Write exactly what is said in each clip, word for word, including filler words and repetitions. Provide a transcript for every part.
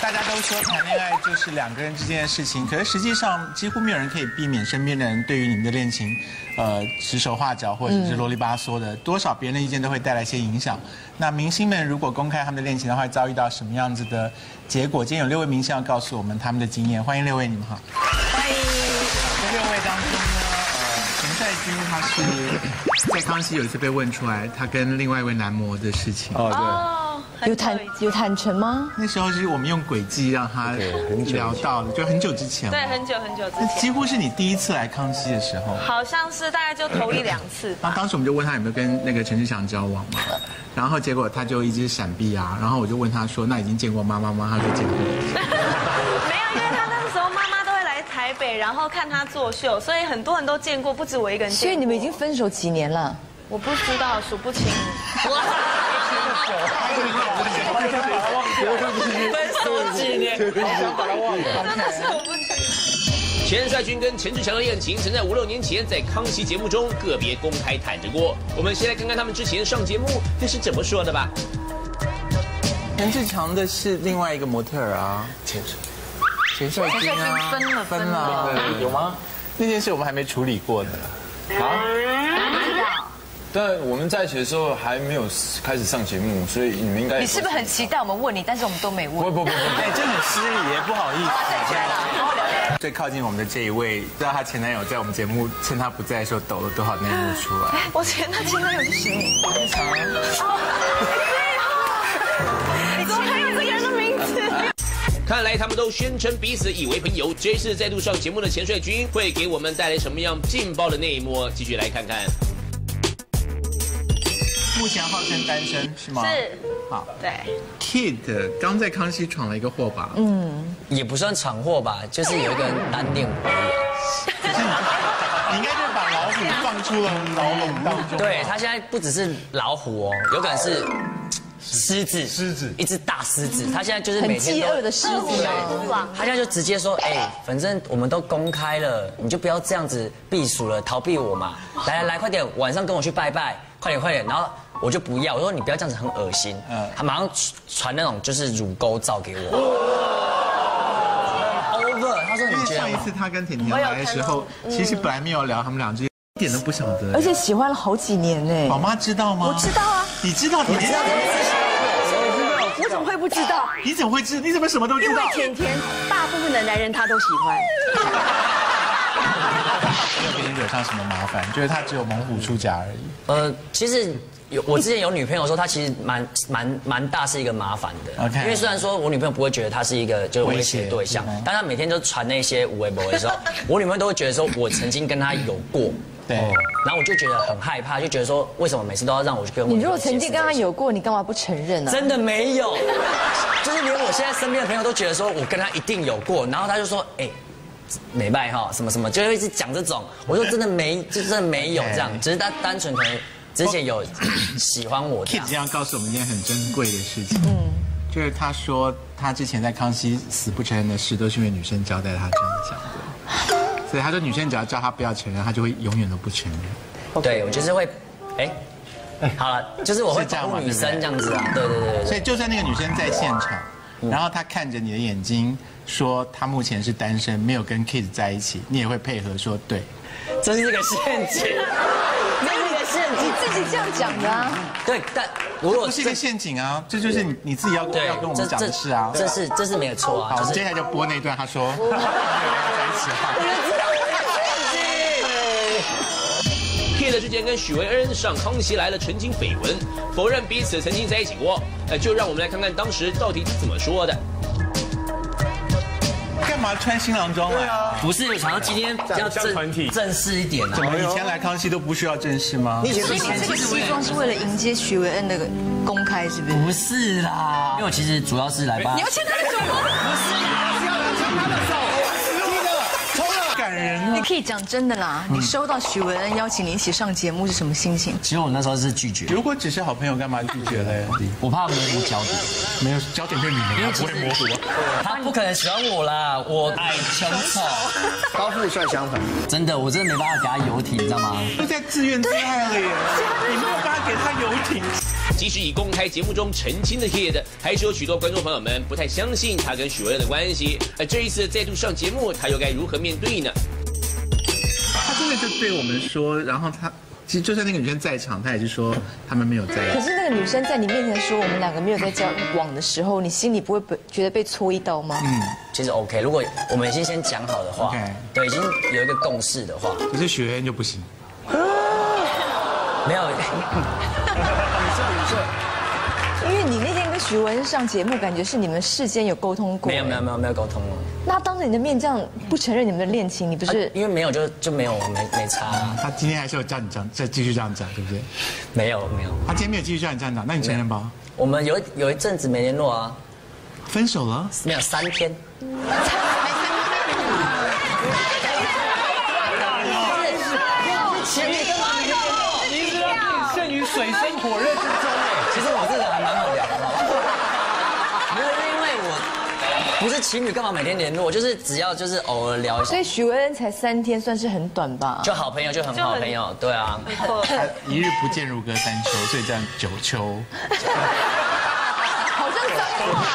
大家都说谈恋爱就是两个人之间的事情，可是实际上几乎没有人可以避免身边的人对于你们的恋情，呃，指手画脚或者是啰里吧嗦的，多少别人的意见都会带来一些影响。那明星们如果公开他们的恋情的话，会遭遇到什么样子的结果？今天有六位明星要告诉我们他们的经验，欢迎六位，你们好。 欢迎。 这六位当中呢，呃，陈帅君他是在康熙有一次被问出来他跟另外一位男模的事情。 哦，对。 有坦有坦诚吗？ 那时候是我们用轨迹让他聊到的，就很久之前。 对，很久很久之前。 几乎是你第一次来康熙的时候。 好像是大概就头一两次吧。 然后当时我们就问他有没有跟那个陈志祥交往嘛，然后结果他就一直闪避啊，然后我就问他说那已经见过妈妈吗？他说见过。 没有，因为他那个时候妈妈都会来台北，然后看他作秀，所以很多人都见过，不止我一个人见过。 所以你们已经分手几年了？ 我不知道，数不清。 分手几年，真的是我不清。 钱帅君跟陈志强的恋情曾在五六年前在康熙节目中个别公开坦诚过。我们先来看看他们之前上节目那是怎么说的吧。 陈志强的是另外一个模特儿啊，钱钱帅君啊， 分了分了， 有吗？ 那件事我们还没处理过呢。 啊？但我们在一起的时候还没有开始上节目，所以你们应该…… 你是不是很期待我们问你，但是我们都没问？ 不不不不， 哎，这很失礼耶，不好意思。 站起来了，好好聊聊。 最靠近我们的这一位，知道她前男友在我们节目趁她不在的时候抖了多少内幕出来？ 我前他前男友是谁？ 非常。 你怎么还有这个人的名字？ 看来他们都宣称彼此已为朋友。这一次再度上节目的钱帅君会给我们带来什么样劲爆的内幕？继续来看看。 目前号称单身是吗？ 是。 好， 对。 Kid 刚在康熙闯了一个祸吧？ 嗯，也不算闯祸吧，就是有一个人单恋我而已。 可是你，你应该就是把老虎放出了牢笼当中。 对他现在不只是老虎哦，有可能是狮子， 狮子， 一只大狮子。他现在就是很每天饥饿的狮子啊。他现在就直接说，哎，反正我们都公开了，你就不要这样子避暑了，逃避我嘛。来来来，快点，晚上跟我去拜拜，快点快点，然后。 我就不要，我说你不要这样子，很恶心。嗯，他马上传那种就是乳沟照给我。over， 他说你觉得？ 上一次他跟甜甜来的时候，其实本来没有聊，他们俩就一点都不晓得。 而且喜欢了好几年呢。 宝妈知道吗？ 我知道啊。 你知道？你知道？ 我怎么会不知道？ 你怎么会知？你怎么什么都知道？ 因为甜甜大部分的男人他都喜欢。 没有给你惹上什么麻烦，就是他只有猛虎出甲而已。 呃，其实。 有我之前有女朋友说，她其实蛮蛮蛮大是一个麻烦的， OK。因为虽然说我女朋友不会觉得她是一个就是威胁对象，但她每天都传那些无微博的时候，我女朋友都会觉得说我曾经跟她有过， 对， 然后我就觉得很害怕，就觉得说为什么每次都要让我去跟我？ 你如果曾经跟她有过，你干嘛不承认呢？ 真的没有，就是连我现在身边的朋友都觉得说我跟她一定有过，然后她就说哎。 美拜哈，什么什么，就会一直讲这种。我说真的没，就真的没有这样，只是他单纯可能之前有喜欢我。 Kid 这样告诉我们一件很珍贵的事情，嗯，就是他说他之前在康熙死不承认的事，都是因为女生交代他这样讲的。所以他说女生只要叫他不要承认，他就会永远都不承认。 对，我就是会，哎，好了，就是我会保护女生这样子啊，对对对。 所以就算那个女生在现场，然后她看着你的眼睛。 说他目前是单身，没有跟 Kid 在一起，你也会配合说对， 这是个陷阱，这是个陷阱， 你自己这样讲的啊？ 对，但如果不是一个陷阱啊，这就是你你自己要要跟我们讲的事啊， 这是这是没有错啊。 好，我们接下来就播那段，他说没有跟他在一起哈。 Kid 之前跟许维恩上《康熙来了》澄清绯闻，否认彼此曾经在一起过。呃，就让我们来看看当时到底怎么说的。 干嘛穿新郎装来啊？ 不是，我想到今天要正正式一点啊。 怎么以前来康熙都不需要正式吗？ 所以你这个西装是为了迎接许维恩的公开，是不是？ 不是啦，因为我其实主要是来帮。 你要牵他的手吗？不是， 是要来牵他的手。真的，冲了，感人。 你可以讲真的啦，你收到许维恩邀请你一起上节目是什么心情？ 其实我那时候是拒绝。 如果只是好朋友，干嘛拒绝嘞？ 我怕模糊焦点。 没有焦点对你们，因为不会模糊。 他不可能喜欢我啦，我矮穷丑， 高富帅相反。 真的，我真的没办法给他游艇，你知道吗？ 都在自怨自艾了耶！你没有办法给他游艇。 即使已公开节目中澄清的 Kid， 还是有许多观众朋友们不太相信他跟许文恩的关系。而这一次再度上节目，他又该如何面对呢？ 他真的就对我们说，然后他其实就算那个女生在场，他也是说他们没有在一起。 可是那个女生在你面前说我们两个没有在交往的时候，你心里不会被觉得被戳一刀吗？嗯， 其实 OK， 如果我们已经先讲好的话 ，OK， 对，已经有一个共识的话， 可是许文恩就不行。 没有。 因为你那天跟许文恩上节目，感觉是你们事先有沟通过。 没有没有没有没有沟通了。 那当着你的面这样不承认你们的恋情，你不是？ 因为没有就就没有没没差啊。 他今天还是有叫你这样再继续这样讲，对不对？ 没有没有。 他今天没有继续叫你这样讲，那你承认吧？ 我们有有一阵子没联络啊。 分手了？ 没有，三天。前面干嘛没联络？ 你知道你陷于水深火热之中哎。 其实我这个还蛮好聊的，没有，因为我不是情侣，干嘛每天联络？就是只要就是偶尔聊一下。 所以许文恩才三天，算是很短吧？ 就好朋友就很好朋友，对啊。 一日不见如隔三秋，所以这样九秋。 好像脏话。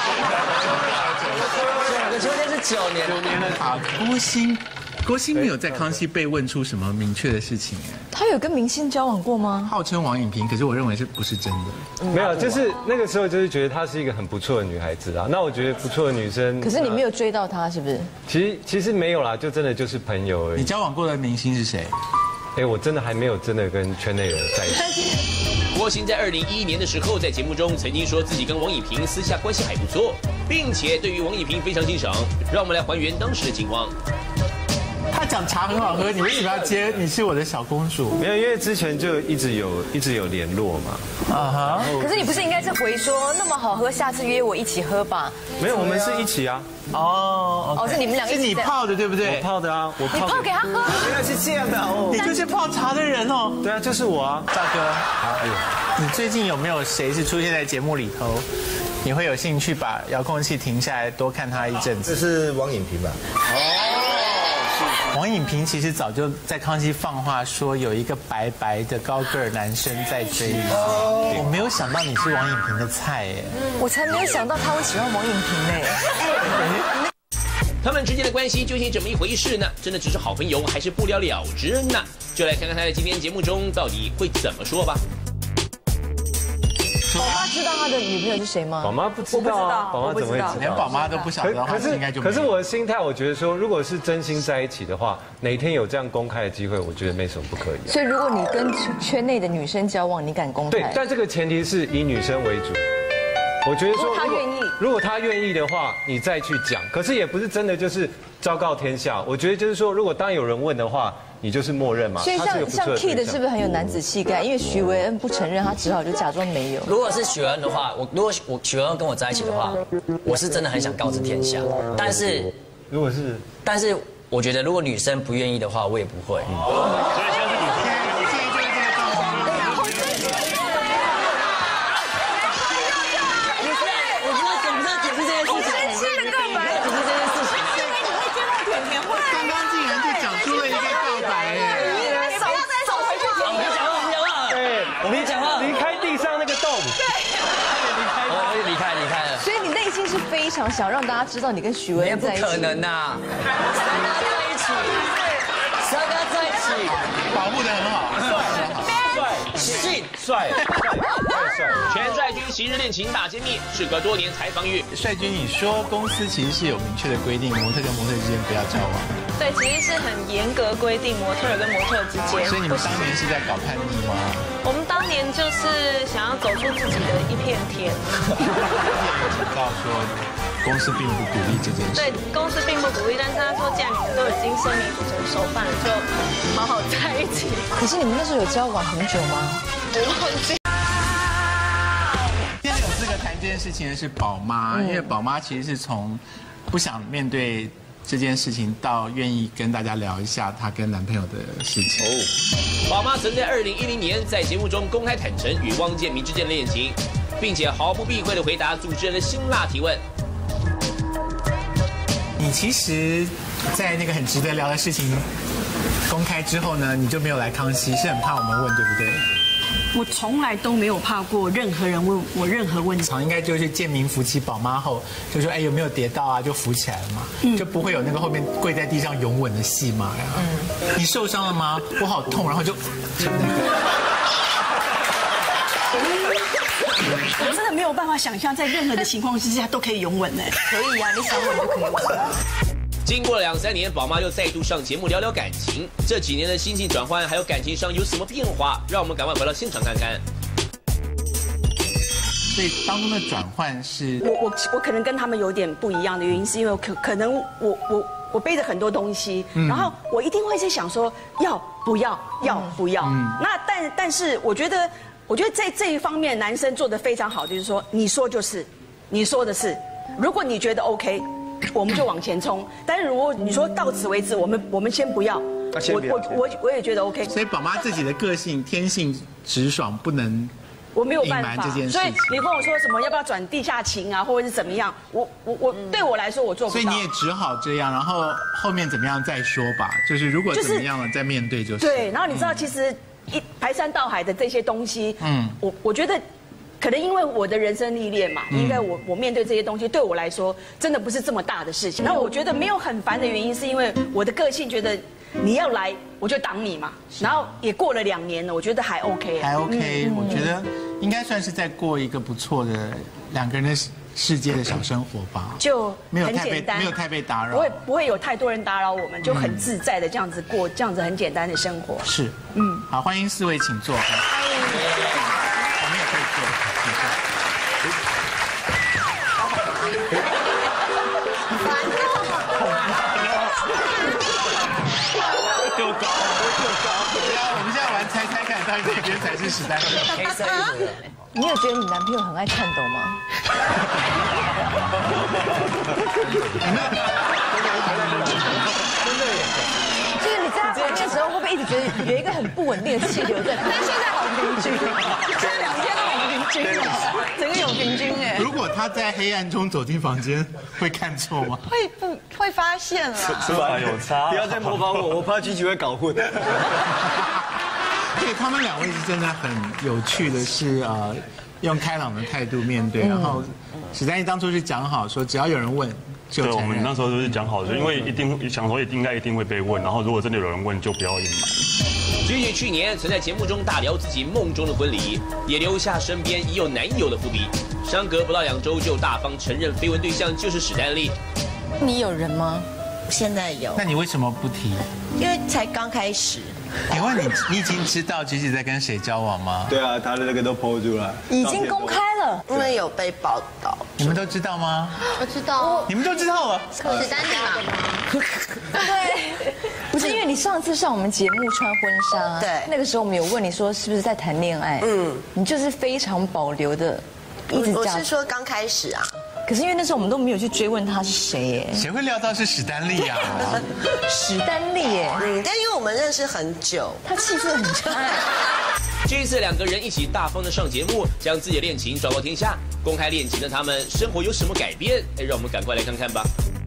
九个秋天是九年， 九年了。好，郭心。郭心没有在康熙被问出什么明确的事情哎， 他有跟明星交往过吗？ 号称王颖平，可是我认为是不是真的？ 没有，就是那个时候就是觉得她是一个很不错的女孩子啊。那我觉得不错的女生， 可是你没有追到她是不是？ 其实其实没有啦，就真的就是朋友而已。 你交往过的明星是谁？ 哎，我真的还没有真的跟圈内人在一起。 郭心在二零一一年的时候，在节目中曾经说自己跟王颖平私下关系还不错，并且对于王颖平非常欣赏。让我们来还原当时的情况。 他讲茶很好喝，你为什么要接？你是我的小公主。 没有，因为之前就一直有一直有联络嘛。 啊哈。 可是你不是应该是回说那么好喝，下次约我一起喝吧？ 没有，我们是一起啊。 哦， 哦，是你们两个一是起。 你泡的对不对？ 我泡的啊，我泡。 你泡给他喝。 原来是这样的哦。 你就是泡茶的人哦。 对啊，就是我啊， 赵哥。好，哎呦，你最近有没有谁是出现在节目里头，你会有兴趣把遥控器停下来多看他一阵子？ 这是王颖平吧？ 王颖平其实早就在康熙放话说有一个白白的高个儿男生在追你，我没有想到你是王颖平的菜耶， 我才没有想到他会喜欢王颖平呢。 他们之间的关系究竟怎么一回事呢？真的只是好朋友，还是不了了之呢？就来看看他在今天节目中到底会怎么说吧。 宝妈知道他的女朋友是谁吗？ 宝妈不知道啊，宝妈怎么会知道？ 连宝妈都不晓得的话，应该就可是我的心态，我觉得说，如果是真心在一起的话，哪天有这样公开的机会，我觉得没什么不可以。 所以如果你跟圈内的女生交往，你敢公开？ 对，但这个前提是以女生为主。我觉得说， 如果他愿意， 如果他愿意的话，你再去讲。可是也不是真的就是昭告天下。我觉得就是说，如果当有人问的话，你就是默认嘛。 所以像像 Kid 是不是很有男子气概？因为许维恩不承认，他只好就假装没有。 如果是许文恩的话，我如果我许文恩跟我在一起的话，我是真的很想告知天下。但是如果是， 但是我觉得如果女生不愿意的话，我也不会。 所以就是你你建议就是这个状况。 我知道总不是要解释这件事情， 生气的告白， 解释这件事情。 因为你会接到甜甜话。 刚刚竟然就讲出了一个告白哎！ 你不要再走回去我没讲话，我没讲话。 对， 我没讲话。 离开地上那个洞。对，离开。 我我离开离开了。 所以你内心是非常想让大家知道你跟许维恩在一起。 不可能呐！三个在一起，三个在一起， 保护得很好， 信帅，帅，帅。 全帅军昔日恋情大揭秘，事隔多年才防御。 帅军，你说公司其实是有明确的规定，模特跟模特之间不要交往， 对，其实是很严格规定模特跟模特之间。 所以你们当年是在搞叛逆吗？ 我们当年就是想要走出自己的一片天。 警告说公司并不鼓励这件事。 对，公司并不鼓励，但是他说，既然你们都已经生米煮成熟饭了，就好好在一起。 可是你们那时候有交往很久吗？ 我忘记。 今天有资格谈这件事情的是宝妈，因为宝妈其实是从不想面对这件事情到愿意跟大家聊一下她跟男朋友的事情。 哦，宝妈曾在二零一零年在节目中公开坦诚与汪建民之间的恋情，并且毫不避讳的回答主持人的辛辣提问。 你其实，在那个很值得聊的事情公开之后呢，你就没有来康熙，是很怕我们问，对不对？ 我从来都没有怕过任何人问我任何问题。 常应该就是建明扶起宝妈后，就说哎有没有跌倒啊，就扶起来了嘛，就不会有那个后面跪在地上拥吻的戏嘛。嗯，你受伤了吗？我好痛，然后就。 我真的没有办法想象，在任何的情况之下都可以拥吻呢。 可以呀，你想吻就可以吻。 经过了两三年，宝妈又再度上节目聊聊感情。这几年的心境转换，还有感情上有什么变化？让我们赶快回到现场看看。 所以当中的转换是， 我我我可能跟他们有点不一样的原因，是因为可可能我我我背着很多东西，然后我一定会在想说要不要要不要。那但但是我觉得我觉得在这一方面，男生做得非常好，就是说你说就是，你说的是，如果你觉得 OK。我们就往前冲，但是如果你说到此为止，我们我们先不要，我我我我也觉得 OK。 所以宝妈自己的个性天性直爽，不能我没有办法隐瞒这件事情。 所以你跟我说什么要不要转地下情啊，或者是怎么样，我我我对我来说我做不到。 所以你也只好这样，然后后面怎么样再说吧。就是如果怎么样了再面对就是。 对，然后你知道其实一排山倒海的这些东西，嗯，我我觉得。可能因为我的人生历练嘛，应该我我面对这些东西，对我来说真的不是这么大的事情。那我觉得没有很烦的原因，是因为我的个性觉得你要来我就挡你嘛。然后也过了两年了，我觉得还 OK。 还 OK，我觉得应该算是在过一个不错的两个人的世界的小生活吧。 就没有太被很简单， 没有太被打扰， 不会不会有太多人打扰我们，就很自在的这样子过这样子很简单的生活。 是，嗯，好，欢迎四位请坐。欢迎，我们也可以坐。够高，够高！我们现在玩猜猜看，到底哪边才是史丹利？ 黑色衣服的。 你有觉得你男朋友很爱颤抖吗？就是你在他旁边的时候，会不会一直觉得有一个很不稳定的气流在？但现在好平均，这两天都很平均了，整个有平均哎。 如果他在黑暗中走进房间，会看错吗？ 会不会发现了？ 是吧？有差。不要再模仿我，我怕Gigi会搞混。 对，他们两位是真的很有趣的是，呃，用开朗的态度面对。然后史丹利当初是讲好说，只要有人问就承认。 对，我们那时候就是讲好的，因为一定想说应该一定会被问，然后如果真的有人问，就不要隐瞒。 Gigi去年曾在节目中大聊自己梦中的婚礼，也留下身边已有男友的伏笔。相隔不到两周就大方承认绯闻对象就是史丹利。 你有人吗？ 现在有。 那你为什么不提？ 因为才刚开始。 请问你，你已经知道Gigi在跟谁交往吗？ 对啊，他的那个都 po 出来， 已经公开了， 因为有被报道。 你们都知道吗？ 我知道。 你们都知道了？ 史丹利嘛。 对，不是因为你上次上我们节目穿婚纱， 对， 那个时候我们有问你说是不是在谈恋爱，嗯，你就是非常保留的，一直我是说刚开始啊。 可是因为那时候我们都没有去追问他是谁耶， 谁会料到是史丹利啊？ 史丹利耶， 嗯，但因为我们认识很久， 他气质很差。 这一次两个人一起大方的上节目，将自己的恋情昭告天下。公开恋情的他们，生活有什么改变？哎，让我们赶快来看看吧。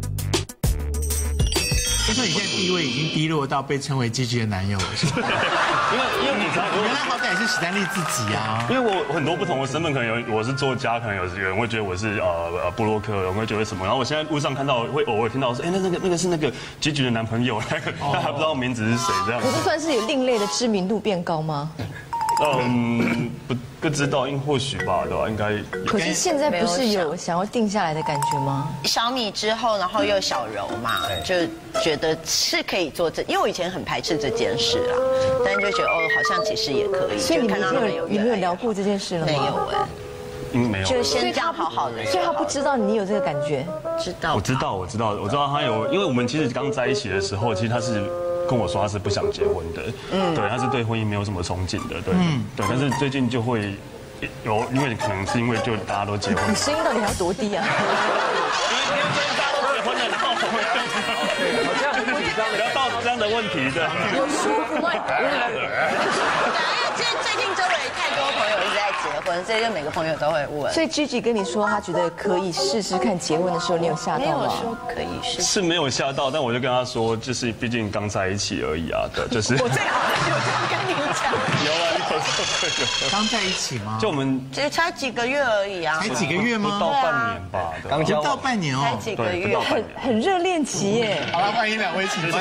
就说你现在地位已经低落到被称为Gigi的男友了，是吧？ 因为因为你知道， 原来好歹也是史丹利自己啊。 因为我很多不同的身份，可能有我是作家，可能有有人会觉得我是呃呃部落客，有人会觉得什么。然后我现在路上看到，会偶尔听到说，哎，那那个那个是那个Gigi的男朋友，那个但还不知道名字是谁这样。 可是算是有另类的知名度变高吗？ 嗯，不不知道，应或许吧，对吧？应该。 可是现在不是有想要定下来的感觉吗？ 小米之后，然后又小柔嘛，就觉得是可以做这，因为我以前很排斥这件事啊，但是就觉得哦，好像其实也可以。 所以你们有你没有聊过这件事了吗？ 没有哎， 嗯，没有。 就先这样好好的。 所以他不知道你有这个感觉？ 知道。 我知道，我知道，我知道他有，因为我们其实刚在一起的时候，其实他是。跟我说他是不想结婚的，嗯，对，他是对婚姻没有什么憧憬的，对，嗯，对，但是最近就会有，因为可能是因为就大家都结婚， 你声音到底还要多低啊？ 因为最近大家都结婚了，然后我会这样子，好像不要到这样的问题，对， 有舒服吗？ 其实最近周围太多朋友一直在结婚，所以就每个朋友都会问。 所以 Gigi 跟你说，他觉得可以试试看，结婚的时候你有吓没有到吗？ 说可以试。 是没有吓到，但我就跟他说，就是毕竟刚在一起而已啊，对，就是。 我最好有这样跟你讲。 有啊，有时候刚在一起吗？ 就我们其实才几个月而已啊。 才几个月吗？ 不到半年吧， 刚交不到半年哦。 才几个月。 很很热恋期耶。 好了，欢迎两位，请坐。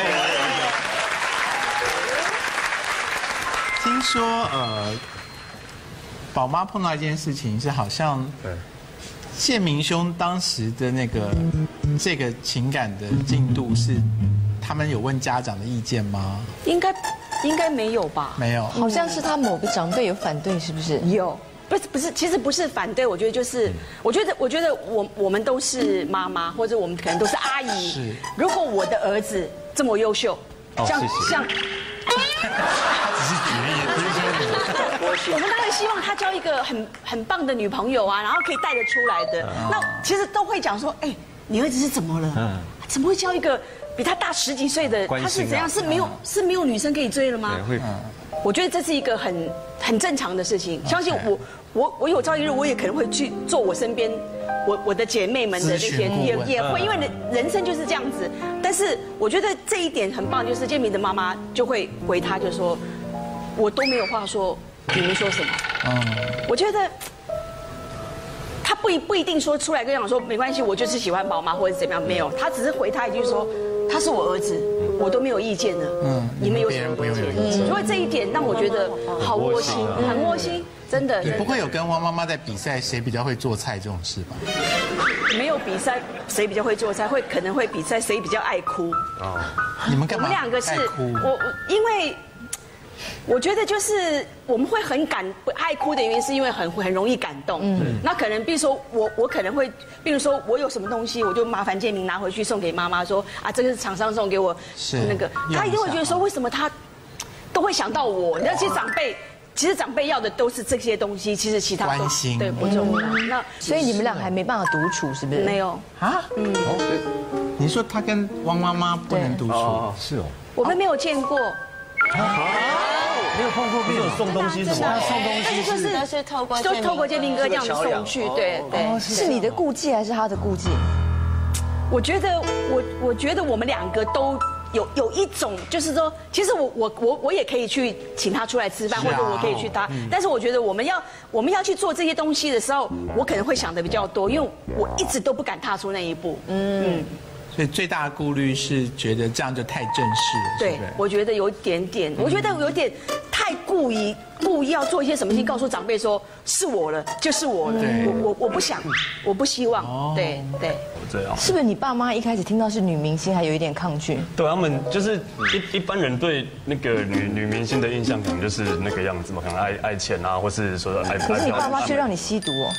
听说呃，宝妈碰到一件事情是好像谢明兄当时的那个这个情感的进度是，他们有问家长的意见吗？ 应该应该没有吧？ 没有， 好像是他某个长辈有反对，是不是？ 有。不是不是，其实不是反对，我觉得就是，我觉得我觉得我我们都是妈妈，或者我们可能都是阿姨。 是。 如果我的儿子这么优秀，像像， 他只是觉得， 我们当然希望他交一个很很棒的女朋友啊，然后可以带得出来的。那其实都会讲说，哎，你儿子是怎么了？嗯，怎么会交一个比他大十几岁的？他是怎样？是没有是没有女生可以追了吗？ 会。 我觉得这是一个很很正常的事情，相信我，我我有朝一日我也可能会去做我身边我我的姐妹们的那些也也会，因为人人生就是这样子。但是我觉得这一点很棒，就是建明的妈妈就会回他，就说，我都没有话说，你们说什么？嗯，我觉得他不一不一定说出来跟讲说没关系，我就是喜欢宝妈或者怎么样，没有，他只是回他一句说，他是我儿子。我都没有意见的，嗯，你们有什么意见？所以这一点让我觉得好窝心，很窝心，真的。 你不会有跟汪妈妈在比赛谁比较会做菜这种事吧？ 没有比赛谁比较会做菜，会可能会比赛谁比较爱哭。哦， 你们干嘛？ 我们两个是，我我因为。我觉得就是我们会很感爱哭的原因，是因为很很容易感动。嗯，那可能比如说我我可能会，比如说我有什么东西，我就麻烦建明拿回去送给妈妈，说啊这个是厂商送给我，是那个，他一定会觉得说为什么他都会想到我？你知道，其实长辈其实长辈要的都是这些东西，其实其他关心对不重要。那所以你们俩还没办法独处，是不是？ 没有啊， 嗯，你说他跟汪妈妈不能独处， 是哦， 我们没有见过。 没有碰过面，有送东西什么？送东西就是都是透过都透过建明哥这样送去，对对。 是你的顾忌还是他的顾忌？ 我觉得我我觉得我们两个都有有一种，就是说，其实我我我我也可以去请他出来吃饭，或者我可以去他，但是我觉得我们要我们要去做这些东西的时候，我可能会想的比较多，因为我一直都不敢踏出那一步。嗯。 所以最大的顾虑是觉得这样就太正式了， 对，我觉得有一点点，我觉得有点太故意故意要做一些什么事情，告诉长辈说是我了，就是我了，我我我不想，我不希望，对对。 这样是不是你爸妈一开始听到是女明星，还有一点抗拒？ 对，他们就是一一般人对那个女女明星的印象，可能就是那个样子嘛，可能爱爱钱啊，或是说爱。 可是你爸妈却让你吸毒哦。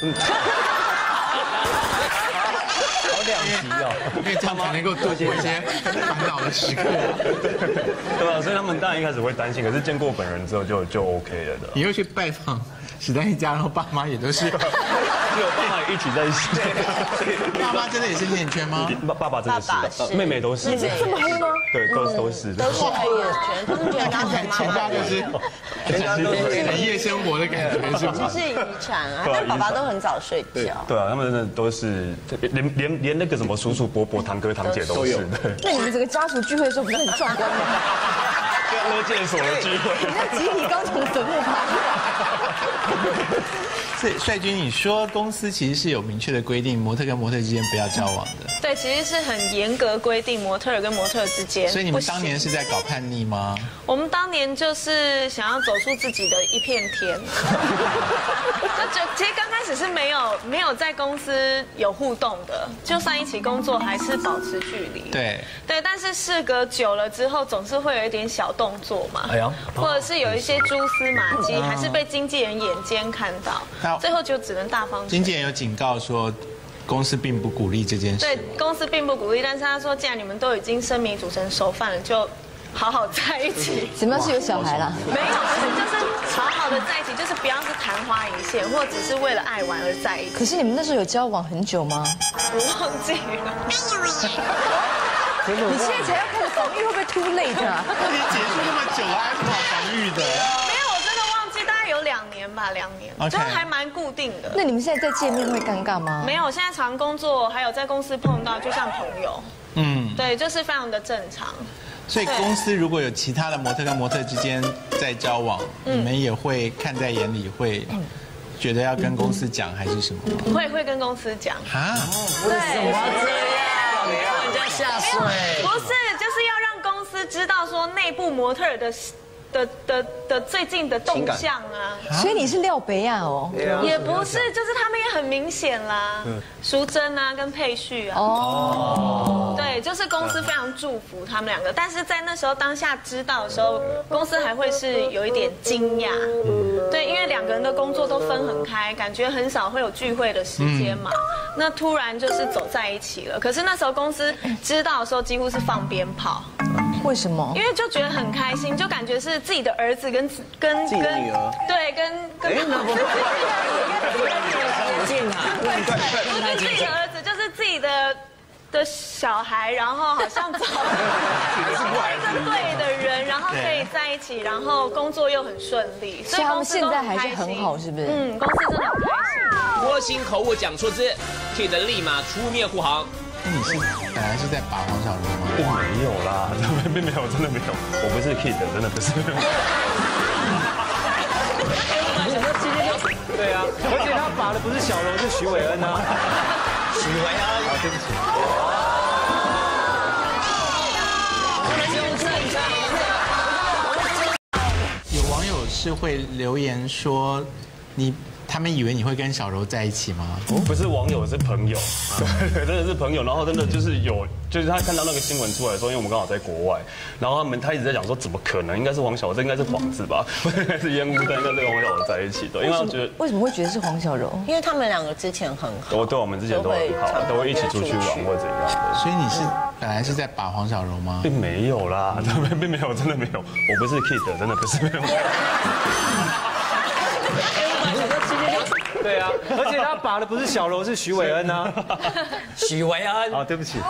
因为这样才能够度过一些烦恼的时刻， 对吧？所以他们当然一开始会担心，可是见过本人之后就就 OK 了的。 你又去拜访史丹利家，然后爸妈也都是， 只有爸妈也一起在一起。 爸妈真的也是演艺圈吗？ 爸爸真的是，妹妹都是。 你是这么黑吗？ 对，都都是。 都是黑的，全都是全家全全家就是，全家都是很夜生活的感觉，是吗？ 就是遗产啊，但爸爸都很早睡觉。 对啊，他们真的都是，连连连那个什么叔叔伯伯、堂哥堂姐都是。 那你们整个家族聚会的时候不是很壮观吗？ 勒戒所的聚会， 你像集体刚从坟墓爬出来。 所以帅君，你说公司其实是有明确的规定，模特跟模特之间不要交往的。 对，其实是很严格规定，模特跟模特之间。 所以你们当年是在搞叛逆吗？ 我们当年就是想要走出自己的一片天。那就其实刚开始是没有没有在公司有互动的，就算一起工作还是保持距离。 对对，但是事隔久了之后，总是会有一点小动作嘛，哎呀，或者是有一些蛛丝马迹，还是被经纪人眼尖看到。最后就只能大方。 经纪人有警告说，公司并不鼓励这件事。 对，公司并不鼓励，但是他说，既然你们都已经生米煮成熟饭了，就好好在一起。 什么是有小孩啦？ 没有，就是好好的在一起，就是不要是昙花一现，或只是为了爱玩而在一起。 可是你们那时候有交往很久吗？ 我忘记了。 你现在才要开始防御，会不会 too late 啊？ 那你结束那么久了，还不好防御的？ 没有，我真的忘记，但年吧，两年， OK 就还蛮固定的。 那你们现在再见面会尴尬吗？ 没有，现在常工作，还有在公司碰到，就像朋友。 嗯， 对，就是非常的正常。 所以公司如果有其他的模特跟模特之间在交往，你们也会看在眼里，会觉得要跟公司讲还是什么吗？ 会会跟公司讲。 啊？ 为什么要这样？你让人家下水？ 不是，就是要让公司知道说内部模特儿的的的的最近的动向啊。 所以你是廖北亚哦？ 也不是，就是他们也很明显啦，淑珍啊跟佩旭啊。 哦。 对，就是公司非常祝福他们两个，但是在那时候当下知道的时候，公司还会是有一点惊讶。对，因为两个人的工作都分很开，感觉很少会有聚会的时间嘛。那突然就是走在一起了，可是那时候公司知道的时候，几乎是放鞭炮。 为什么？ 因为就觉得很开心，就感觉是自己的儿子跟跟自己的女儿， 对，跟跟哎，那不对，近啊， 不是自己的儿子，就是自己的的小孩，然后好像找一个对的人，然后可以在一起，然后工作又很顺利， 所以他们现在还是很好，是不是？ 嗯，公司真的很开心。 窝心口误讲错字 ，Kid 立马出面护航。 那你是本来是在把黄小柔吗？ 并没有啦，并没有，真的没有，我不是 Kid， 真的不是。 对啊，而且他把的不是小柔，是徐伟恩啊。 许维恩， 啊，对不起。 有网友是会留言说，你他们以为你会跟小柔在一起吗？ 不是网友，是朋友，对，真的是朋友。然后真的就是有，就是他看到那个新闻出来的时候，因为我们刚好在国外，然后他们他一直在讲说，怎么可能？应该是黄小柔，这应该是幌子吧？应该是烟雾弹，应该是跟黄小柔在一起的，因为他觉得为什么会觉得是黄小柔？ 因为他们两个之前很好， 都对我们之前都很好，都会一起出去玩或怎样的。 所以你是本来是在把黄小柔吗？ 并没有啦，并并没有，真的没有，我不是 Kid， 真的不是。 对啊，而且他把的不是小柔，是徐伟恩啊。 许维恩。 啊，对不起。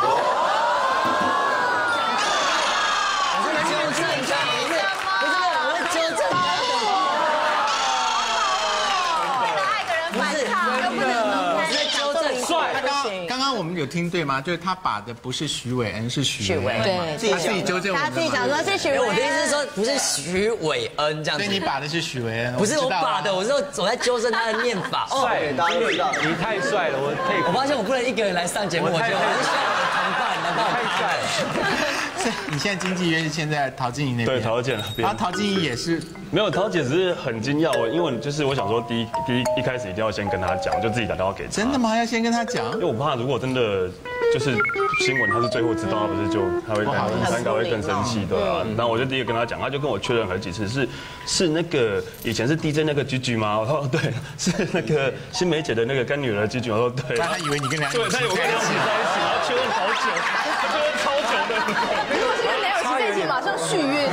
刚刚我们有听对吗？就是他把的不是徐伟恩，是徐伟恩， 对， 他自己纠正我们。 他自己想说是徐伟恩。 我的意思是说，不是徐伟恩这样子。 所以你把的是徐伟恩， 不是我把的，我是我在纠正他的念法。 帅，大家都知道，你太帅了，我可以。 我发现我不能一个人来上节目，我觉得我是帅的同伴，来帮我太帅了。 你现在经纪约是现在陶晶莹那边， 对，陶姐那边。 然后陶晶莹也是没有，陶姐只是很惊讶，我因为就是我想说，第一第一一开始一定要先跟她讲，就自己打电话给她。 真的吗？要先跟她讲？ 因为我怕如果真的就是新闻，她是最后知道，她不是就她会尴尬，会更生气，对啊。然后我就第一个跟她讲，她就跟我确认好几次，是是那个以前是 D J 那个 Gigi 吗？我说对，是那个新梅姐的那个干女儿的 Gigi。我说对。 她以为你跟梁咏琪对，她以为我跟梁咏琪在一起，然后确认好久，她确认超久的。 如果是跟梁咏琪在一起，马上续约。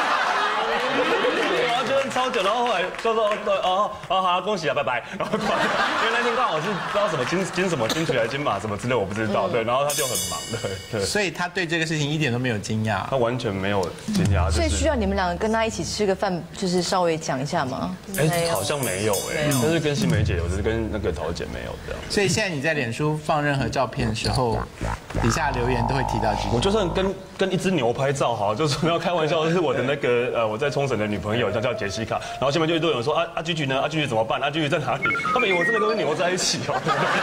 然后就认超久，然后后来就说对哦哦好，恭喜啊，拜拜。然后挂了，因为那天刚好是不知道什么金金什么金曲还是金马什么之类，我不知道。对，然后他就很忙，对对。 所以他对这个事情一点都没有惊讶， 他完全没有惊讶。 所以需要你们两个跟他一起吃个饭，就是稍微讲一下吗？ 哎，好像没有哎，但是跟新梅姐有，就是跟那个陶姐没有这样。 所以现在你在脸书放任何照片的时候，底下留言都会提到这个。 我就算跟跟一只牛拍照，好，就是没有开玩笑，是我的那个呃我在冲绳的女朋友，叫叫杰西卡，然后下面就一堆人说啊啊 Gigi 呢？啊 Gigi 怎么办？啊 Gigi 在哪里？他们以为我真的跟牛在一起哦。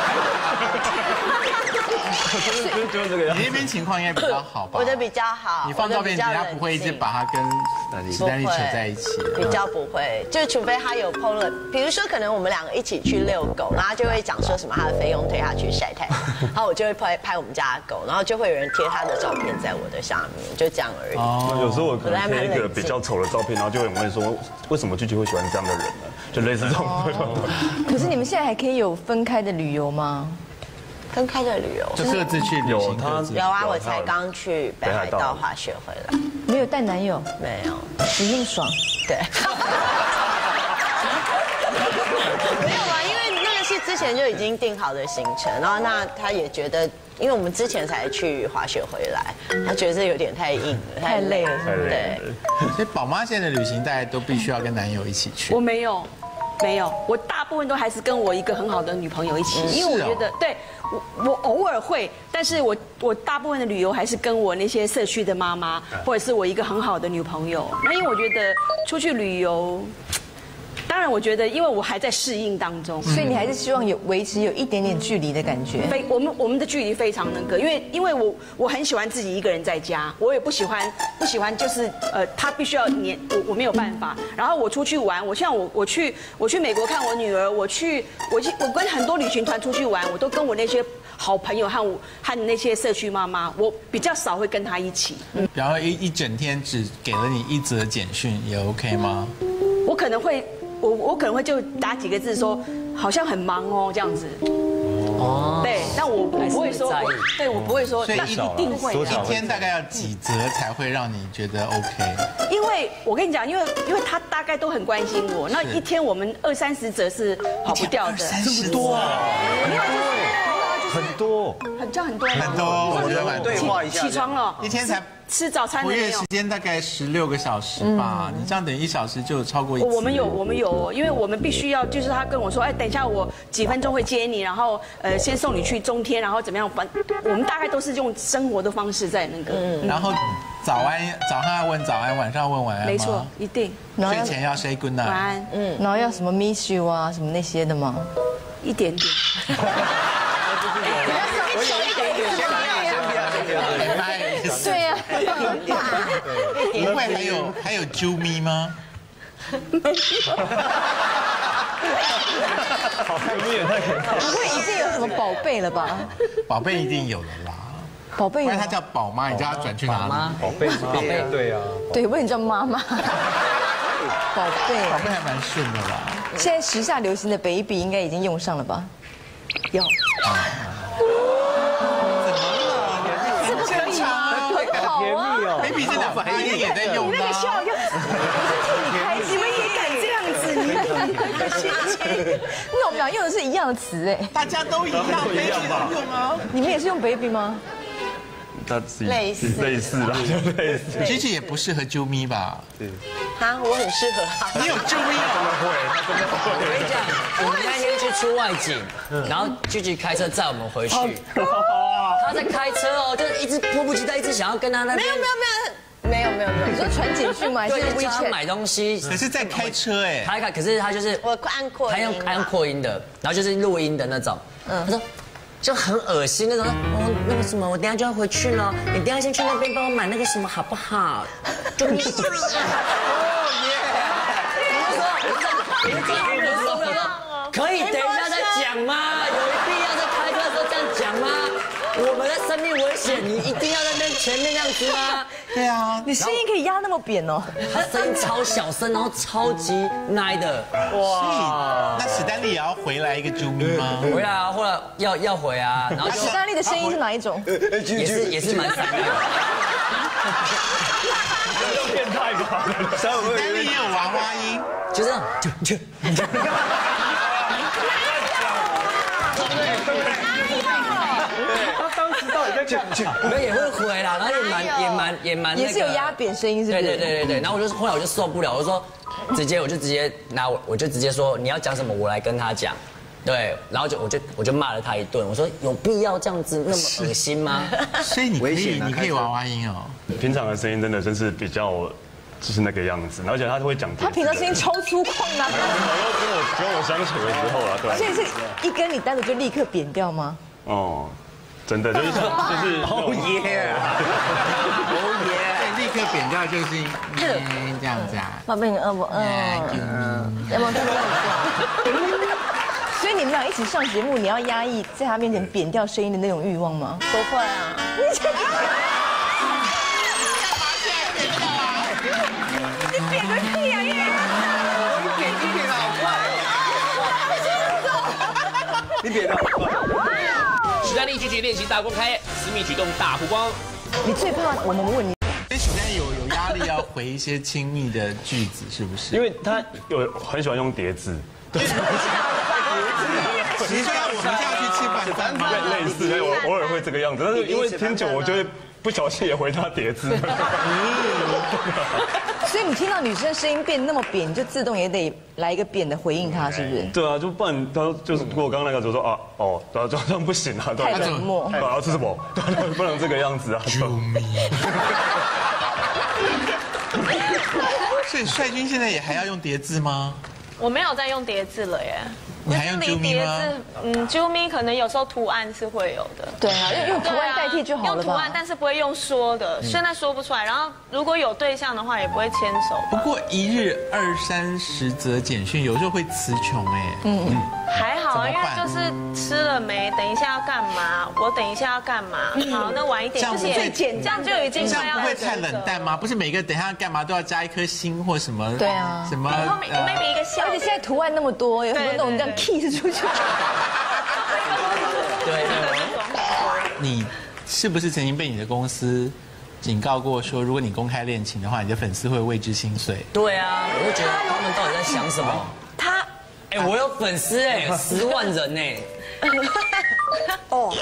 就是就是这个样子。 你那边情况应该比较好吧？ 我的比较好。 你放照片，人家不会一直把它跟史丹利扯在一起。 比较不会，就除非他有 P O 了，比如说可能我们两个一起去遛狗，然后他就会讲说什么他的费用推他去晒太阳，然后我就会拍拍我们家的狗，然后就会有人贴他的照片在我的下面，就这样而已。 哦，有时候我可能贴一个比较丑的照片，然后就会有人问说，为什么Gigi会喜欢这样的人呢？就类似这种。 可是你们现在还可以有分开的旅游吗？ 分开的旅游， 就各自去旅行。他有啊，我才刚去北海道滑雪回来。 没有带男友？ 没有。 你那么爽？ 对。没有啊，因为那个是之前就已经定好的行程，然后那他也觉得，因为我们之前才去滑雪回来，他觉得这有点太硬了， 太累了， 对。 所以宝妈现在的旅行大家都必须要跟男友一起去。 我没有。 没有，我大部分都还是跟我一个很好的女朋友一起，因为我觉得，对我我偶尔会，但是我我大部分的旅游还是跟我那些社区的妈妈，或者是我一个很好的女朋友。那因为我觉得出去旅游。当然，我觉得，因为我还在适应当中， 所以你还是希望有维持有一点点距离的感觉。 非我们我们的距离非常那个，因为因为我我很喜欢自己一个人在家，我也不喜欢不喜欢就是呃他必须要黏我，我没有办法。然后我出去玩，我像我我去我去美国看我女儿，我去我去我跟很多旅行团出去玩，我都跟我那些好朋友和我和那些社区妈妈，我比较少会跟她一起。 然后一一整天只给了你一则简讯，也 OK 吗？ 我可能会。我我可能会就打几个字说，好像很忙哦这样子。哦。对，但我我不会说，对我不会说，但一定会。 一天大概要几则才会让你觉得 OK？ 因为我跟你讲，因为因为他大概都很关心我，那一天我们二三十则是跑不掉的。 三十多啊！ 很多， 很这样很多很多，我觉得蛮对话一下。 起床了， 一天才。 吃早餐的活跃时间大概十六个小时吧，你这样等于一小时就超过一次。 我们有，我们有，因为我们必须要，就是他跟我说，哎，等一下我几分钟会接你，然后呃先送你去中天，然后怎么样？反我们大概都是用生活的方式在那个。嗯。 然后早安，早上要问早安，晚上要问晚安吗？ 没错，一定。 睡前要 say good night。 晚安。 嗯。然后要什么 miss you 啊，什么那些的吗？ 一点点。 对呀， 不会还有还有啾咪吗？ 没有，好看咪也太可怕了。 不会一定有什么宝贝了吧？ 宝贝一定有了啦。 宝贝， 不然他叫宝妈，你叫他转去哪里？ 宝贝，宝贝，对啊。 对，不然你叫妈妈。宝贝， 宝贝还蛮顺的啦。 现在时下流行的 baby 应该已经用上了吧？ 有。 baby 这两个发音也在用吗？ 你那个笑又，你们也敢这样子？你们很心情。 那我们俩用的是一样的词哎， 大家都一样，baby 都用啊。 你们也是用 baby 吗？ 他类似类似啦，类似。 Gigi 也不适合啾咪吧？ 对。 啊，我很适合啊。 你有啾咪怎么会？怎么会？ 我跟你讲，我们那天去出外景，然后 Gigi 开车载我们回去。他在开车哦，就是一直迫不及待，一直想要跟他那边。 没有没有没有没有没有没有。 你说传简讯吗？还是叫他买东西？ 可是在开车哎。 他开，可是他就是我按扩， 他用按扩音的，然后就是录音的那种。嗯，他说。就很恶心那种，哦，那个什么，我等下就要回去了，你等下先去那边帮我买那个什么好不好？就你，哦耶！你就说，你就说，可以等一下再讲吗？有必要在开车的时候这样讲吗？我们的生命危险，你一定要在那前面这样子吗？ 对啊， 你声音可以压那么扁哦。 他声音超小声，然后超级奶的。 哇！那史丹利也要回来一个啾咪吗？ 回来啊，或者要要回啊，然后史丹利的声音是哪一种？ 也是也是蛮闪的。 变态吧？ 史丹利也有娃娃音， 就这样，就就。没有也会回啦，然后也蛮也蛮也蛮也是有压扁声音，是不是？ 对对对对对。然后我就后来我就受不了，我就说直接我就直接拿我我就直接说你要讲什么我来跟他讲，对，然后就我就我就骂了他一顿，我说有必要这样子那么恶心吗？ 所以你可以你可以娃娃音哦。 平常的声音真的真是比较就是那个样子，而且他会讲。 他平常声音超粗犷的。 跟我跟我相处的时候啊，对。 所以是一跟你待着就立刻扁掉吗？ 哦。真的就是像就是哦耶，哦耶，立刻扁掉就是这样子啊。 宝贝，你饿不饿？要不要再问一下？所以你们俩一起上节目，你要压抑在他面前扁掉声音的那种欲望吗？ 不会啊。 你扁个屁呀！ 你扁你扁得好快。你扁得好快。 史丹利拒绝练习大公开，私密举动大曝光。 你最怕我们问你， 所以许丹有有压力要回一些亲密的句子，是不是？ 因为他有很喜欢用叠字。对。 其实我们下去吃晚饭， 类似，我偶尔会这个样子，但是因为听久，我就会不小心也回他叠字。 所以你听到女生声音变那么扁，你就自动也得来一个扁的回应她，是不是？ 对啊，就不然他就是如果刚刚那个就说啊哦，对啊，这样不行啊， 太冷漠， 对啊，吃什么？对，不能这个样子啊！救命！ 所以帅军现在也还要用叠字吗？ 我没有在用叠字了耶。 你还用啾咪吗？ 嗯，啾咪可能有时候图案是会有的。 对啊，用用图案代替就好了吧？ 用图案，但是不会用说的，现在说不出来。然后如果有对象的话，也不会牵手。 不过一日二三十则简讯，有时候会词穷哎。嗯嗯。 还好啊，因为就是吃了没，等一下要干嘛？我等一下要干嘛？好，那晚一点就最简，这样就已经这样不会太冷淡吗？不是每个等一下要干嘛都要加一颗心或什么？ 对啊， 什么 maybe 一个笑， 而且现在图案那么多，有很多那种这样 kiss 出去。 对。 你是不是曾经被你的公司警告过，说如果你公开恋情的话，你的粉丝会为之心碎？ 对啊，我就觉得他们到底在想什么？ 他， 哎，我有粉丝哎，十万人哎。 哦。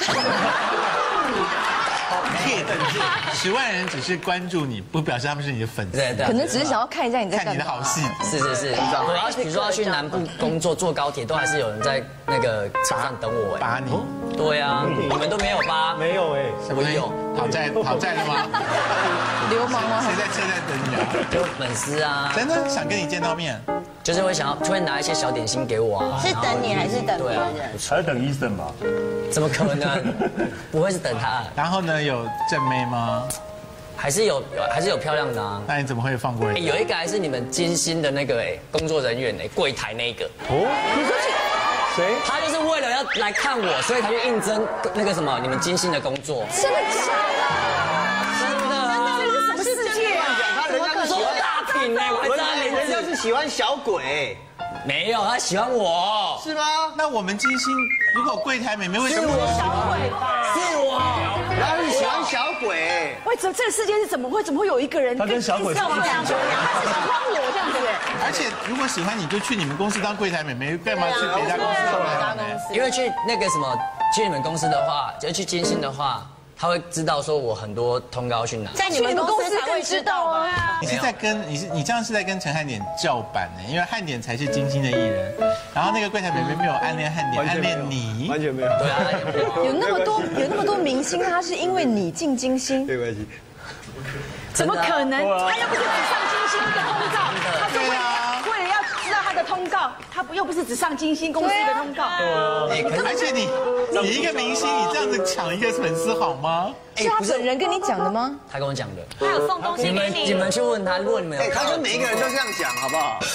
十万人只是关注你，不表示他们是你的粉丝。 对对。 可能只是想要看一下你在干嘛。 看你的好戏。 是是是。我要比如说要去南部工作，坐高铁都还是有人在那个车上等我哎。 把你。 对啊，你们都没有吧？ 没有哎， 我有。 讨债讨债了吗？ 流氓吗？ 谁在车在等你啊？ 有粉丝啊。 真的想跟你见到面。 就是会想要，就会拿一些小点心给我啊。 是等你还是等别人？ 还是等医生吧？ 怎么可能？不会是等他。 然后呢，有正妹吗？ 还是有，还是有漂亮的啊。 那你怎么会放过人？ 有一个还是你们金星的那个哎工作人员哎柜台那个。 哦，你说是谁？ 他就是为了要来看我，所以他去应征那个什么你们金星的工作。 真的假的？ 真的啊！ 这是什么世界啊？ 他人家是喜欢大品哎，我还在里人家是喜欢小鬼。 没有，他喜欢我。 是吗？ 那我们金星如果柜台妹妹为什么小鬼吧？ 是我， 他是喜欢小鬼。 喂，怎这个世界是怎么会怎么会有一个人他跟小鬼这样讲？他是喜欢我这样子哎。 而且如果喜欢你就去你们公司当柜台妹妹，干嘛去别家公司当柜台妹妹？ 因为去那个什么去你们公司的话，就去金星的话。他会知道说我很多通告去拿， 在你们公司才会知道啊。 你是在跟你是你这样是在跟陈汉典叫板呢？因为汉典才是金星的艺人，然后那个柜台妹妹没有暗恋汉典，暗恋你， 完全没有。 对啊， 有那么多有那么多明星，他是因为你进金星， 没关系。 怎么可能？他又不是只上金星的通告，他是为了为了要知道他的通告，他不又不是只上金星公司的通告。 而且你你一个明星，你这样子抢一个粉丝好吗？ 是他本人跟你讲的吗？ 他跟我讲的。 他有送东西给你。 你们去问他，如果你们有， 他跟每一个人都这样讲，好不好？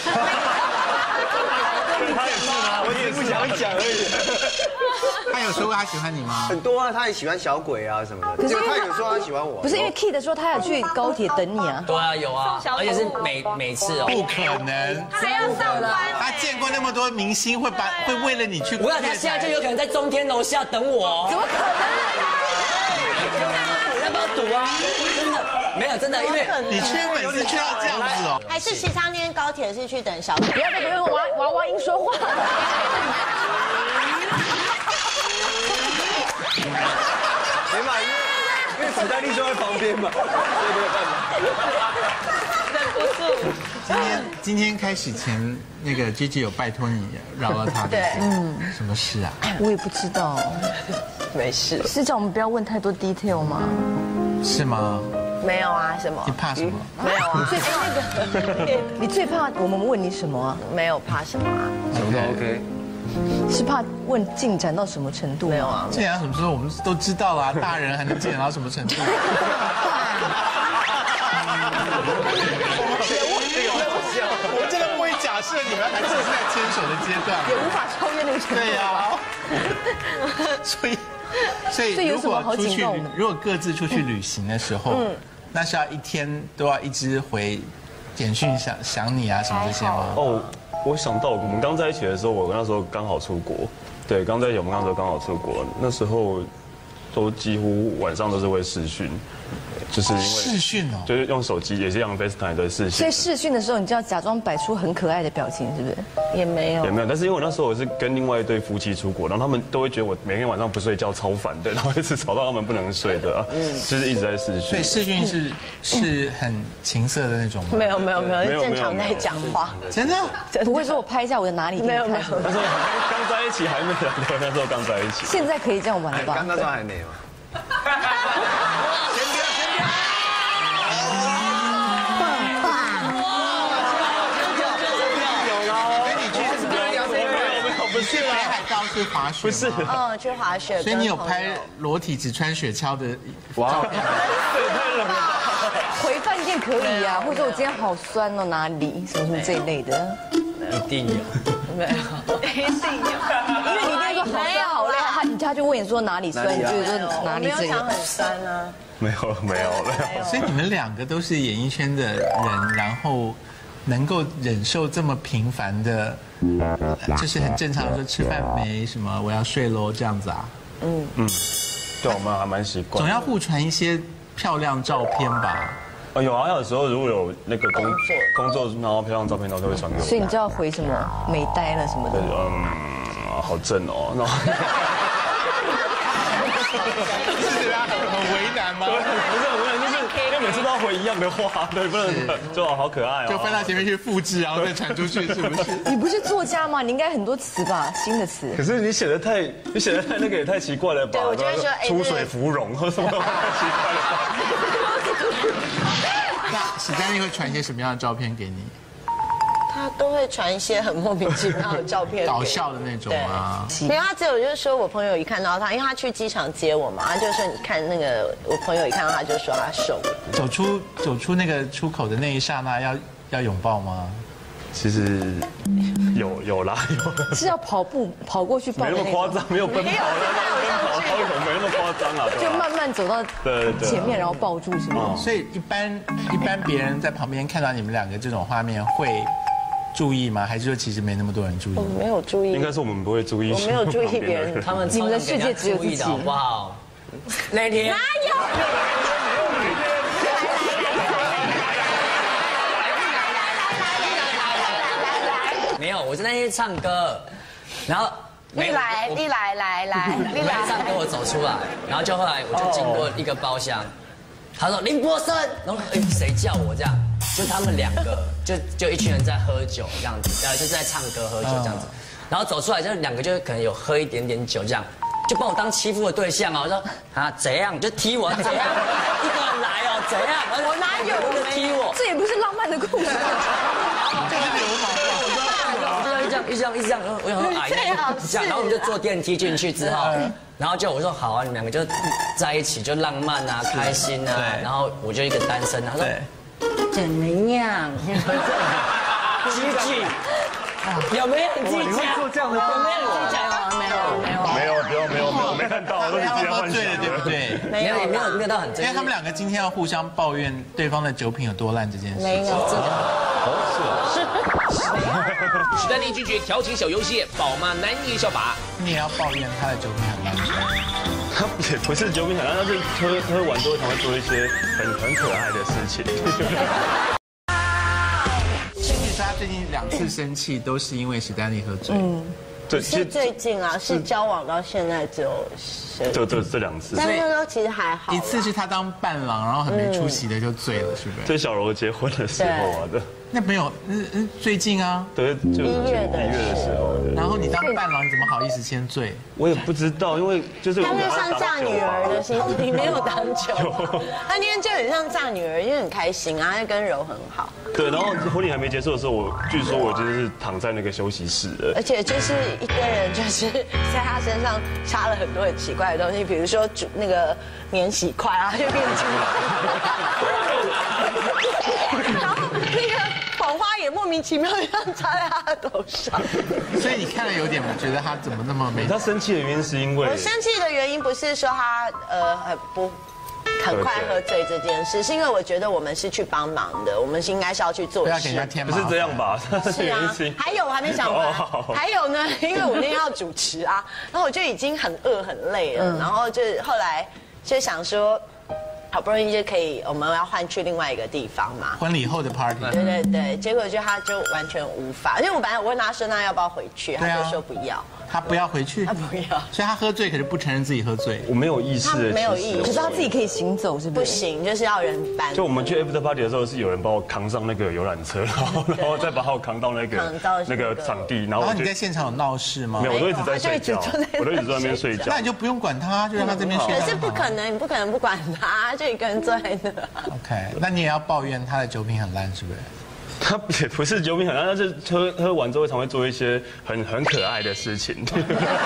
他也是吗？ 我只是不想讲而已。 他有说过他喜欢你吗？ 很多啊，他也喜欢小鬼啊什么的。可是他有说他喜欢我。 不是因为 Kid 说他有去高铁等你啊。 对啊，有啊，而且是每每次哦。 不可能， 他还要上班。 他见过那么多明星，会把会为了你去。 我想他现在就有可能在中天楼下等我。 怎么可能？ 要不要赌啊？真的没有，真的，因为你缺粉丝缺到这样子哦。 还是其他那天高铁是去等小鬼？ 不要再跟娃娃娃音说话。 没嘛，因为因为史黛丽就在旁边嘛，所以没有办法。 忍不住。 今天今天开始前，那个 Gigi 有拜托你饶了他。 对， 嗯，什么事啊？ 我也不知道。 没事。 是叫我们不要问太多 detail 吗？ 是吗？ 没有啊，什么？ 你怕什么？ 没有啊。 最那个，你最怕我们问你什么啊？ 没有怕什么啊？ 什么都 OK。 是怕问进展到什么程度？ 没有啊。 进展到什么时候我们都知道啦，大人还能进展到什么程度？我真的不会假设你们还只是在牵手的阶段， 也无法超越那个程度。 对呀，所以所以如果出去，如果各自出去旅行的时候，那是要一天都要一直回简讯想想你啊什么这些吗？ 哦，我想到我们刚在一起的时候，我那时候刚好出国，对，刚在一起我们那时候刚好出国，那时候都几乎晚上都是会视讯。 就是因为视讯哦， 就是用手机也是用 FaceTime 的视讯。 所以视讯的时候，你就要假装摆出很可爱的表情，是不是？ 也没有， 也没有。但是因为我那时候我是跟另外一对夫妻出国，然后他们都会觉得我每天晚上不睡觉超烦的，然后一直吵到他们不能睡的，嗯，就是一直在视讯。 所以视讯是是很情色的那种吗？ 没有没有没有，正常在讲话。 真的？ 不会说我拍一下我的哪里？ 没有没有。 那时候刚在一起还没有，对，那时候刚在一起。 现在可以这样玩了吧？ 刚那时候还没有。 去北海道是滑雪， 不是， 嗯，去滑雪。 所以你有拍裸体只穿雪橇的照片？ 这也太冷了吧！ 回饭店可以啊，或者说我今天好酸哦，哪里什么什么这一类的， 一定有， 没有，一定有， 因为你一定说好酸好累，他他就问你说哪里酸，你就说哪里这样，很酸啊。 没有没有没有。 所以你们两个都是演艺圈的人，然后能够忍受这么频繁的。就是很正常的说吃饭没什么，我要睡喽这样子啊。 嗯嗯，对，我们还蛮习惯。 总要互传一些漂亮照片吧？ 哦，有啊，有时候如果有那个工作工作，然后漂亮照片，然后都会传给我。 所以你就要回什么美呆了什么的。 嗯，好正哦，然后。 是啊，很为难吗？ 不是很为难，就是因为每次都要回一样的话，对，不能就好可爱哦。 就翻到前面去复制，然后再传出去，是不是？ 你不是作家吗？你应该很多词吧，新的词。 可是你写的太，你写的太那个也太奇怪了吧？ 对，我就会说，哎， 出水芙蓉或什么太奇怪了吧？ 那史丹利会传一些什么样的照片给你？ 他都会传一些很莫名其妙的照片， 搞笑的那种啊。 没有，他只有就是说我朋友一看到他，因为他去机场接我嘛，他就说你看那个我朋友一看到他就说他瘦了。 走出走出那个出口的那一刹那，要要拥抱吗？ 其实有有啦有。 是要跑步跑过去抱？ 没那么夸张，没有奔跑，没有奔跑，跑一没那么夸张啊。 就慢慢走到前面，然后抱住是吗？ 所以一般一般别人在旁边看到你们两个这种画面会。注意吗？还是说其实没那么多人注意？ 我没有注意， 应该是我们不会注意。 我没有注意别人， 他们你们的世界只有自己， 好不好？那天哪有？ 没有，我在那天唱歌，然后你来，你来，来来， 你来唱歌，我走出来，然后就后来我就经过一个包厢，他说林柏森，然后哎谁叫我这样？就他们两个，就就一群人在喝酒这样子，呃，就是在唱歌喝酒这样子，然后走出来就两个就可能有喝一点点酒这样，就把我当欺负的对象啊，我说啊怎样就踢我怎样，一个人来哦怎样， 我哪有就踢我， 这也不是浪漫的故事， 就是流氓我就一这样一这样一这样，我想说哎这样，然后我们就坐电梯进去之后。然后就我说好啊，你们两个就在一起就浪漫啊，开心啊。然后我就一个单身，他说怎么样？积极，有没有很积极？ 你会做这样的动作？ 有没有很积极？ 没有没有没有没有没有没有没看到，都是自己幻想， 对不对？ 没有没有没有到很真。 因为他们两个今天要互相抱怨对方的酒品有多烂这件事。 没有，真的。 史丹利拒绝调情小游戏，宝妈男艺笑法。 你也要抱怨他的酒品很烂吗？ 他也不是酒品很烂，他是喝喝完之后才会做一些很很可爱的事情。 其实他最近两次生气都是因为史丹利喝醉。嗯， 对，是最近啊，是交往到现在只有就这这两次， 但是那时候其实还好。 一次是他当伴郎，然后很没出息的就醉了，是不是？ 这小柔结婚的时候啊的。 那没有，嗯嗯，最近啊， 对，就一月的一月的时候。 然后你当伴郎，你怎么好意思先醉？ 我也不知道，因为就是他就像嫁女儿的心情，没有当酒。他那天就很像嫁女儿，因为很开心啊，他跟柔很好。 对，然后婚礼还没结束的时候，我据说我就是躺在那个休息室的， 而且就是一堆人就是在他身上插了很多很奇怪的东西，比如说煮那个免洗筷啊，就变成。然后那个黄花也莫名其妙这样插在他的头上， 所以你看了有点觉得他怎么那么没？ 他生气的原因是因为我生气的原因不是说他呃很不很快喝醉这件事，是因为我觉得我们是去帮忙的，我们是应该是要去做事， 不是这样吧？ 是啊，还有我还没讲完，还有呢，因为我那天要主持啊，然后我就已经很饿很累了，然后就后来就想说。 好不容易就可以，我们要换去另外一个地方嘛。 婚礼后的 party。 对对对，结果就他就完全无法，因为我本来我问他说那要不要回去，他就说不要。 他不要回去， 他不要， 所以他喝醉，可是不承认自己喝醉。 我没有意识， 他没有意识， 可是他自己可以行走，是不是？ 不行，就是要人搬。 就我们去 after party 的时候，是有人把我扛上那个游览车，然后然后再把我扛到那个那个场地， 然后你在现场有闹事吗？ 没有，我都一直在睡觉，我都一直在那边睡觉。 那你就不用管他，就让他这边睡。 可是不可能，你不可能不管他，就一个人坐在那。 OK， 那你也要抱怨他的酒品很烂，是不是？ 他也不是酒品很烂，他是喝喝完之后常会做一些很很可爱的事情。他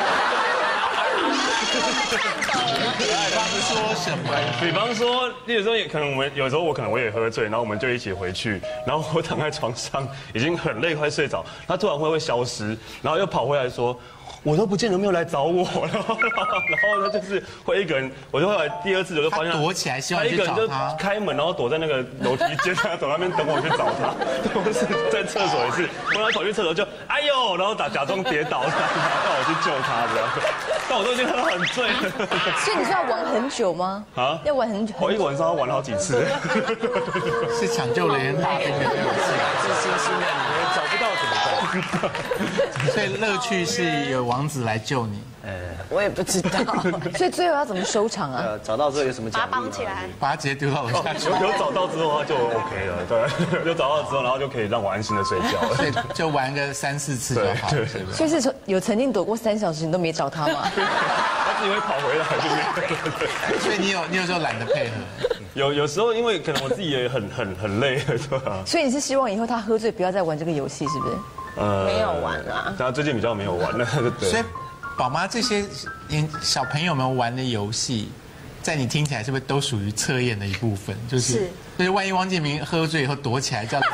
说什么？ 比方说，例如说，可能我们有时候我可能我也喝醉，然后我们就一起回去，然后我躺在床上已经很累，快睡着，他突然会会消失，然后又跑回来说。我都不见有没有来找我，然后然后他就是会一个人，我就后来第二次我就发现他躲起来，希望他一个人就开门，然后躲在那个楼梯间，他走那边等我去找他。或是在厕所也是，我他跑去厕所就哎呦，然后打假装跌倒，让我去救他这样。但我都已经喝很醉了。 所以你是要玩很久吗？啊，要玩很久。 我一个晚上要玩好几次。 是抢救雷恩大兵的游戏， 自信心的你们找不到怎么办？ 所以乐趣是有王子来救你。 呃，我也不知道。 所以最后要怎么收场啊？ 呃，找到之后有什么奖励？ 把他绑起来， 把他直接丢到楼下去。 有有找到之后他就 OK 了，对，有找到之后，然后就可以让我安心的睡觉了。 所以就玩个三四次就好。对对。 所以是有曾经躲过三小时你都没找他吗？ 他自己会跑回来， 对。所以你有你有时候懒得配合。 有有时候因为可能我自己也很很很累，对吧？ 所以你是希望以后他喝醉不要再玩这个游戏，是不是？ 呃，没有玩啊。 他最近比较没有玩了，对。 所以，宝妈这些年小朋友们玩的游戏，在你听起来是不是都属于测验的一部分？就是，就是万一汪建民喝醉以后躲起来叫。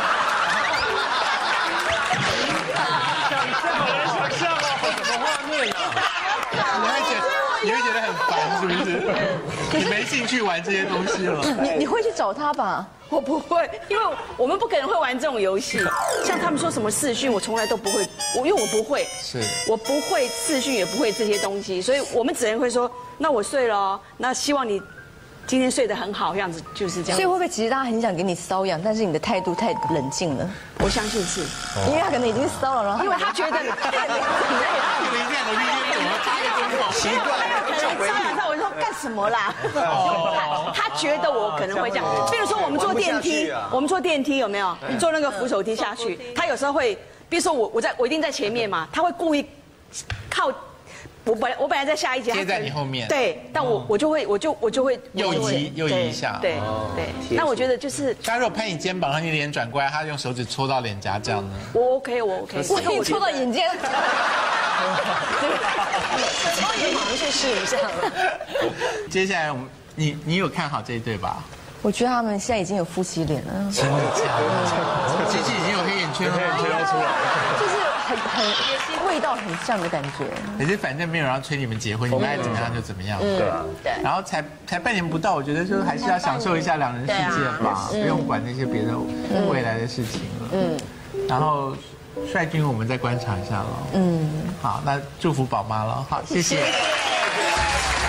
你会觉得很烦，是不是？你没兴趣玩这些东西了。 你你会去找他吧？ 我不会，因为我们不可能会玩这种游戏。像他们说什么视讯，我从来都不会，我因为我不会， 是， 我不会视讯，也不会这些东西，所以我们只能会说，那我睡了，那希望你今天睡得很好，这样子就是这样。 所以会不会其实大家很想给你瘙痒，但是你的态度太冷静了？ 我相信是， 因为他可能已经骚了，然后因为他觉得太累了。 习惯， 可能上来我说干什么啦？他他觉得我可能会这样。比如说我们坐电梯，我们坐电梯有没有？你坐那个扶手梯下去，他有时候会，比如说我我在我一定在前面嘛，他会故意靠。我本来我本来在下一节， 贴在你后面。 对，但我我就会我就我就会右移右移一下。 对对。那我觉得就是， 他如果拍你肩膀，然后你脸转过来，他用手指戳到脸颊这样呢？ 我 OK， 我 OK。 我戳到眼睛。 超眼盲去试一下了。 接下来我们，你你有看好这一对吧？ 我觉得他们现在已经有夫妻脸了。 真的假的？其实已经有黑眼圈了， 黑眼圈要出来， 就是很很味道很像的感觉。 可是反正没有人要催你们结婚，你们爱怎么样就怎么样。 对啊，对。 然后才才半年不到，我觉得就还是要享受一下两人世界吧，不用管那些别的未来的事情了。嗯。然后帅君，我们再观察一下了。嗯。好，那祝福宝妈了。好，谢谢。